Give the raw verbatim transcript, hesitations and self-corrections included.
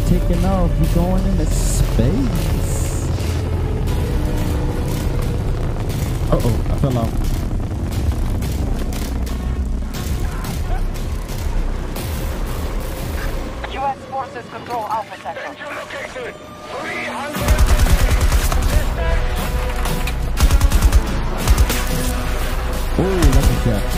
taking off. You're going into space. Uh-oh, I fell off. U S forces control Alpha Sector. Oh, that's a shot.